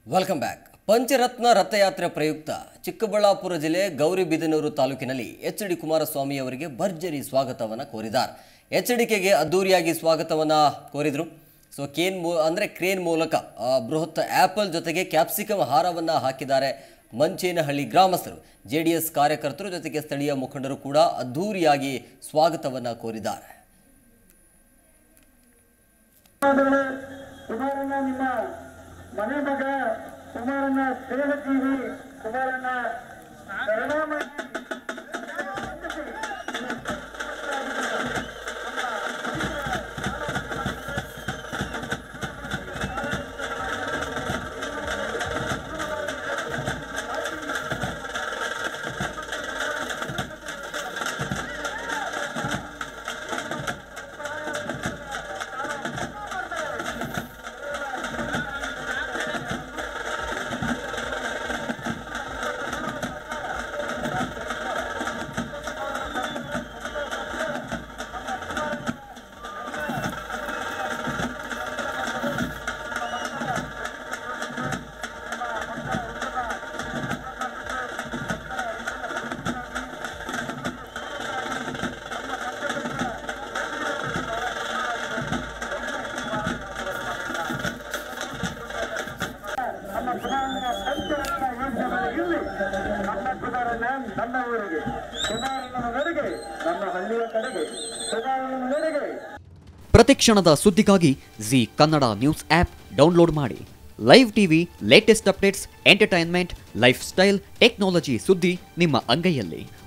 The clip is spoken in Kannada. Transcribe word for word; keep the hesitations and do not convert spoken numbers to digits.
Welcome back. ಪಂಚರತ್ನ ರಥಯಾತ್ರೆ ಪ್ರಯುಕ್ತ ಚಿಕ್ಕಬಳ್ಳಾಪುರ ಜಿಲ್ಲೆ ಗೌರಿಬಿದನೂರು ತಾಲೂಕಿನಲ್ಲಿ ಎಚ್ ಡಿ ಕುಮಾರಸ್ವಾಮಿ ಅವರಿಗೆ ಭರ್ಜರಿ ಸ್ವಾಗತವನ್ನು ಕೋರಿದ್ದಾರೆ. ಎಚ್ ಡಿ ಕೆಗೆ ಅದ್ದೂರಿಯಾಗಿ ಸ್ವಾಗತವನ್ನು ಕೋರಿದರು. ಸೊ ಕೇನ್ ಮೂ ಅಂದರೆ ಕ್ರೇನ್ ಮೂಲಕ ಬೃಹತ್ ಆ್ಯಪಲ್ ಜೊತೆಗೆ ಕ್ಯಾಪ್ಸಿಕಮ್ ಹಾರವನ್ನು ಹಾಕಿದ್ದಾರೆ ಮಂಚೇನಹಳ್ಳಿ ಗ್ರಾಮಸ್ಥರು. ಜೆ ಡಿ ಎಸ್ ಕಾರ್ಯಕರ್ತರು ಜೊತೆಗೆ ಸ್ಥಳೀಯ ಮುಖಂಡರು ಕೂಡ ಅದ್ದೂರಿಯಾಗಿ ಸ್ವಾಗತವನ್ನು ಕೋರಿದ್ದಾರೆ. ಮನೆ ಮಗ ಕುಮಾರನ ಸೇವಕೀವಿ ಕುಮಾರನ ಪರಿಣಾಮ ಪ್ರತಿಕ್ಷಣದ ಸುದ್ದಿಗಾಗಿ Zee Kannada news app download ಮಾಡಿ. Live TV, latest updates, entertainment, lifestyle, technology ಸುದ್ದಿ ನಿಮ್ಮ ಅಂಗೈಯಲ್ಲಿ.